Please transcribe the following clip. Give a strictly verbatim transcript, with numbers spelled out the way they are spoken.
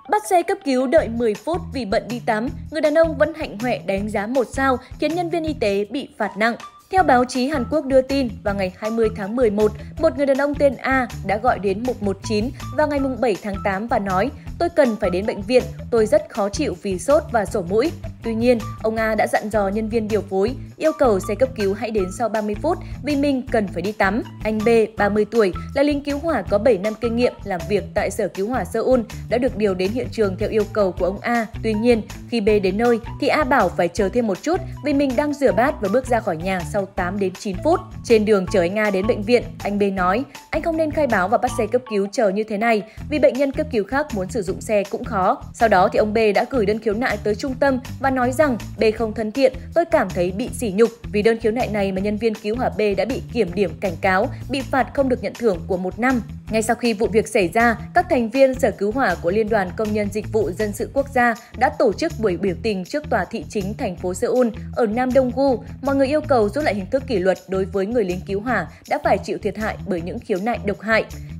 Bắt xe cấp cứu đợi mười phút vì bận đi tắm, người đàn ông vẫn hạnh hoẹ đánh giá một sao khiến nhân viên y tế bị phạt nặng. Theo báo chí Hàn Quốc đưa tin, vào ngày hai mươi tháng mười một, một người đàn ông tên A đã gọi đến một một chín vào ngày bảy tháng tám và nói: "Tôi cần phải đến bệnh viện, tôi rất khó chịu vì sốt và sổ mũi." Tuy nhiên, ông A đã dặn dò nhân viên điều phối yêu cầu xe cấp cứu hãy đến sau ba mươi phút vì mình cần phải đi tắm. Anh B, ba mươi tuổi, là lính cứu hỏa có bảy năm kinh nghiệm làm việc tại Sở Cứu hỏa Seoul, đã được điều đến hiện trường theo yêu cầu của ông A. Tuy nhiên, khi B đến nơi thì A bảo phải chờ thêm một chút vì mình đang rửa bát và bước ra khỏi nhà sau tám đến chín phút. Trên đường chở anh A đến bệnh viện, anh B nói: "Anh không nên khai báo và bắt xe cấp cứu chờ như thế này vì bệnh nhân cấp cứu khác muốn sử dụng xe cũng khó." Sau đó thì ông B đã gửi đơn khiếu nại tới trung tâm và nói rằng: "B không thân thiện, tôi cảm thấy bị sỉ nhục." Vì đơn khiếu nại này mà nhân viên cứu hỏa B đã bị kiểm điểm cảnh cáo, bị phạt không được nhận thưởng của một năm. Ngay sau khi vụ việc xảy ra, các thành viên Sở Cứu hỏa của Liên đoàn Công nhân Dịch vụ Dân sự Quốc gia đã tổ chức buổi biểu tình trước tòa thị chính thành phố Seoul ở Nam Dong-gu. Mọi người yêu cầu rút lại hình thức kỷ luật đối với người lính cứu hỏa đã phải chịu thiệt hại bởi những khiếu nại độc hại.